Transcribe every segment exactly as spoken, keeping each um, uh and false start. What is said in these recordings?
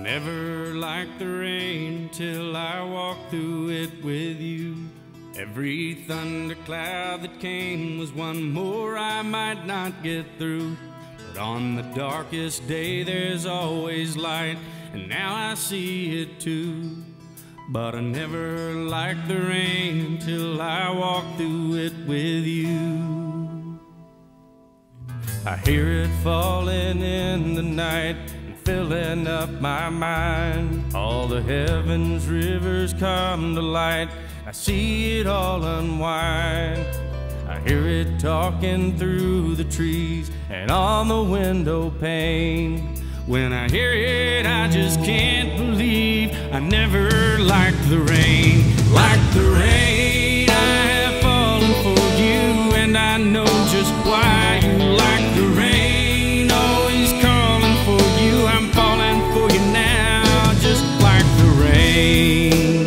never liked the rain till I walked through it with you. Every thundercloud that came was one more I might not get through. But on the darkest day there's always light, and now I see it too. But I never liked the rain till I walked through it with you. I hear it falling in the night and filling up my mind. All the heavens rivers come to light, I see it all unwind. I hear it talking through the trees and on the window pane. When I hear it, I just can't believe I never liked the rain. Like the rain, I have fallen for you, and I know just why you like the rain. Always calling for you, I'm falling for you now, just like the rain.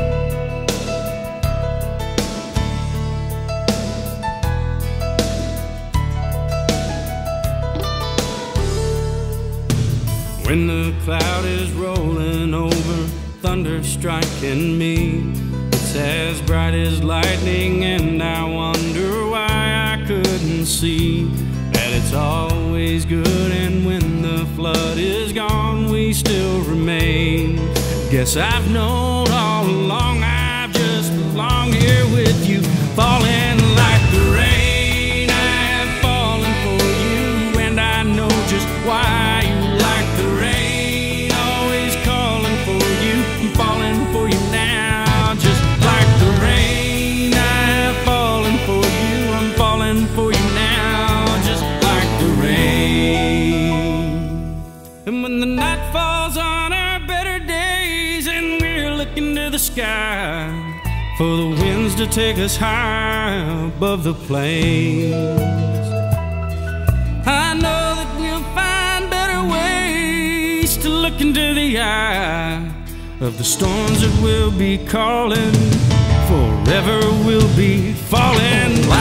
When the cloud is rolling over, thunder striking me, it's as bright as lightning, and I wonder why I couldn't see that it's always good, and when the flood is gone, we still remain. Guess I've known all along I've just belonged here with you, falling like the rain. I have fallen for you, and I know just why you like the rain. Always calling for you, I'm falling for you now, just like the rain. I have fallen for you, I'm falling for you now, just like the rain. And when the night falls on our better days and we're looking to the sky for the winds to take us high above the plains, I know that we'll find better ways to look into the eye of the storms that we'll be calling. Forever we'll be falling.